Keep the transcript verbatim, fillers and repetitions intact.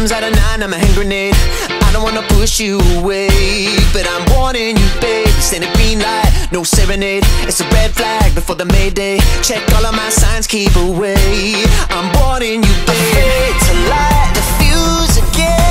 times out of nine, I'm a hand grenade. I don't wanna push you away, but I'm warning you, babe. This ain't a green light, no serenade. It's a red flag before the Mayday. Check all of my signs, keep away. I'm warning you, babe. Afraid to light the fuse again.